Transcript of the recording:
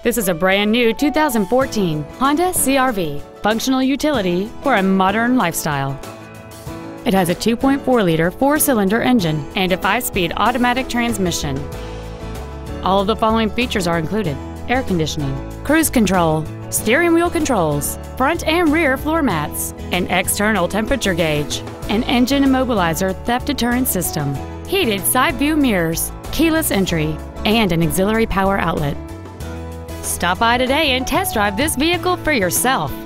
This is a brand new 2014 Honda CR-V, functional utility for a modern lifestyle. It has a 2.4-liter four-cylinder engine and a 5-speed automatic transmission. All of the following features are included: air conditioning, cruise control, steering wheel controls, front and rear floor mats, an external temperature gauge, an engine immobilizer theft deterrent system, heated side view mirrors, keyless entry, and an auxiliary power outlet. Stop by today and test drive this vehicle for yourself.